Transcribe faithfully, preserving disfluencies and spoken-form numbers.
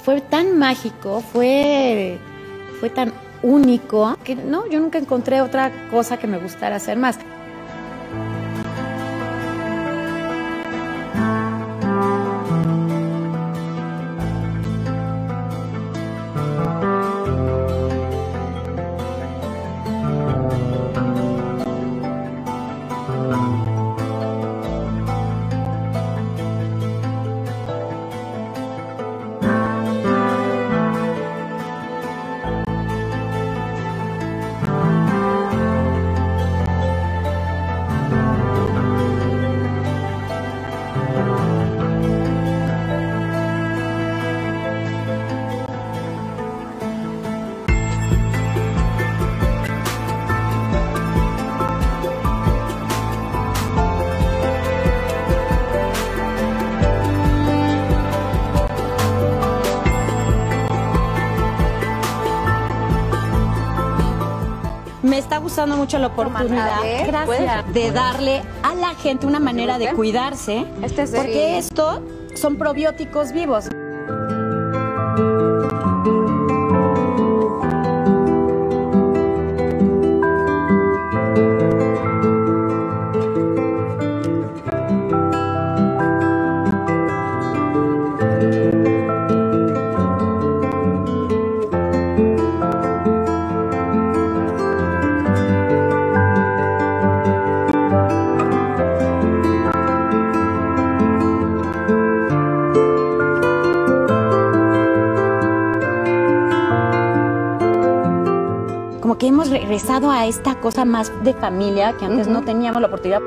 fue tan mágico, fue, fue tan único, que no, yo nunca encontré otra cosa que me gustara hacer más. Me está gustando mucho la oportunidad, ver, gracias, de darle a la gente una manera de cuidarse, Este es porque el- esto son probióticos vivos. Como que hemos regresado a esta cosa más de familia que antes Uh-huh. no teníamos la oportunidad.